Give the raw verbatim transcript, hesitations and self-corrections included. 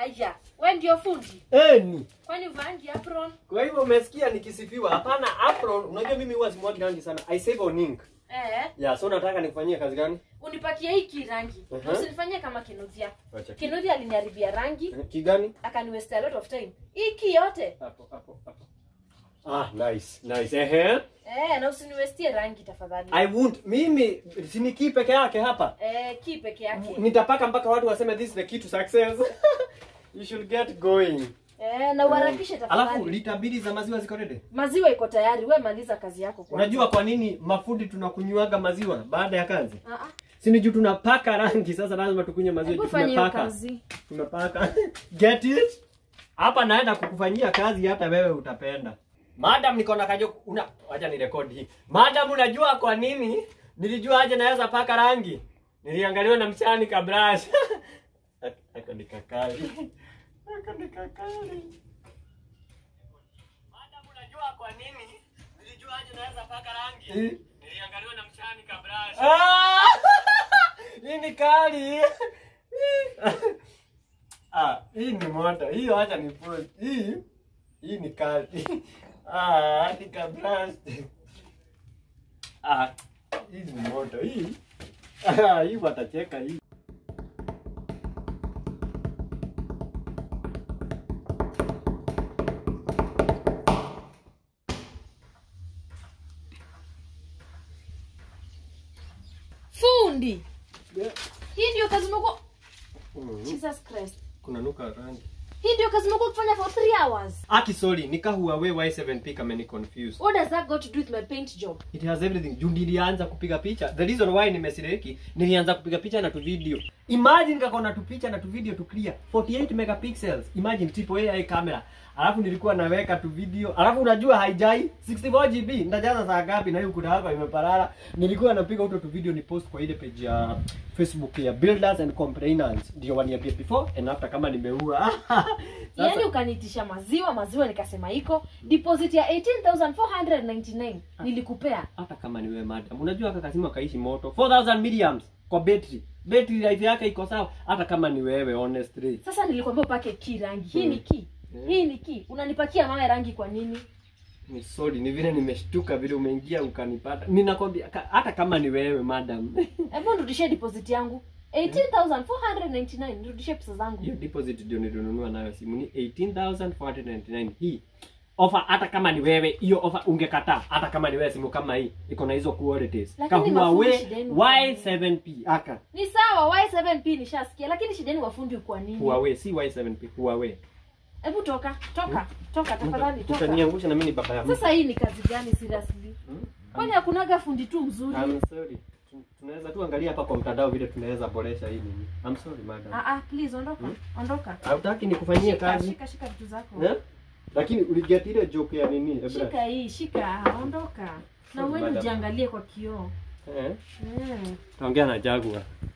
Aya, wewe ndio fundi? Eh ni. Kwani uvangi apron? Kwa hivyo umesikia nikisifiwa. Hapana apron, unajua mimi huwa simwagi rangi sana. I save on ink. Eh. Yeah, so nataka nikufanyie kazi gani? Unipatie hiki rangi. Uh -huh. Na usinifanyie kama Kinuthia. Wacha. Kinuthia aliniharibia rangi. Uh -huh. Kigani? Akani waste a lot of time. Hiki yote. Hapo hapo hapo. Ah, nice. Nice. Eh eh. Eh, na usiniwestie rangi tafadhali. I won't. Mimi siniki peke yake hapa. Eh, ki peke yake. Nitapaka mpaka watu waseme this is the key to success. You should get going. Eh, na uharakishe tafadhali. Alafu lita mbili za maziwa ziko ready? Maziwa iko tayari. Wewe maliza kazi yako kwanza. Unajua kwa nini mafundi tunakunywaga maziwa baada ya kazi? Ah ah. Si ni juu tunapaka rangi, sasa lazima tukunywe maziwa. Tumepaka. Tumepaka. Get it? Hapa naenda kukufanyia kazi hata wewe utapenda. Madam niko na kajo una acha ni record hii. Madam unajua kwa nini? Nilijua aje naweza paka rangi. Niliangaliwa na mchani ka brush. Aka nikakali. Aka nikakali. Madam unajua kwa nini? Nilijua aje naweza paka rangi. Niliangaliwa na mchani ka brush. Ah! Hii ni kali. Ah, hii ni moto. Hii acha ni post. Hii hii ni kali. Ah, ni ka brush. Ah, hii ni moto. Hii. Ah, hii watacheka hii. Fundi. Yeah. Hii ndio kazi mko. Mm. Jesus Christ. Kuna nuka rangi. Hii ndio kazi mko kufanya for three hours. Aki sorry, nika Huawei Y seven P kama ni confused. What does that got to do with my paint job? It has everything. Juu nilianza kupiga picha. The reason why nimesireki, nilianza kupiga picha na tu video. Imagine kako na tu picha na tu video tu clear. forty-eight megapixels. Imagine triple A I camera. Alafu nilikuwa naweka tu video. Alafu unajua haijai sixty-four G B. Ndajaza saa ngapi na hiyo kuta hapa imeparara. Nilikuwa napiga auto tu video ni post kwa ile page ya Facebook ya Builders and Complainants. Ndio waniambia before and after kama nimeua. Yaani ukanitisha maziwa, maziwa nikasema iko deposit ya eighteen thousand four hundred ninety-nine nilikupea. Hata kama ni wewe madam, unajua kaka kasema kaishi moto four thousand milliamps kwa battery. Battery life yake iko sawa hata kama ni wewe honestly. Sasa nilikwambia upake ki rangi. Hii ni ki. Hmm. Hii ni ki. Unanipakia mawe rangi kwa nini? Ni sorry, ni vile nimeshtuka vile umeingia ukanipata. Ninakwambia hata kama ni wewe madam. Hebu nirudishie deposit yangu. eighteen thousand four hundred ninety-nine nirudishie pesa zangu. Hiyo deposit ndio nilinunua nayo simu ni eighteen thousand four hundred ninety-nine. Hii offer hata kama ni wewe, hiyo offer ungekataa. Hata kama ni wewe simu kama hii iko na hizo qualities. Kama Huawei Y seven P aka. Ni sawa Y seven P nishasikia, lakini shideni wafundi kwa nini? Huawei si Y seven P, Huawei. Hebu toka, toka, hmm? Toka tafadhali toka. Utaniangusha na mimi ni baba yangu. Sasa hii ni kazi gani seriously? Hmm? Kwani hakunaga fundi tu mzuri? I'm sorry. Tunaweza tu angalia hapa kwa mtandao vile tunaweza boresha hii nini. I'm sorry madam. Ah ah please ondoka. Hmm? Ondoka. Hautaki nikufanyie kazi? Shika shika vitu zako. Eh? Lakini uliget ile joke ya nini? Ebra. Shika hii, shika, ondoka. Na wewe ujiangalie kwa kioo. Eh? Mm. Taongea na Jaguar.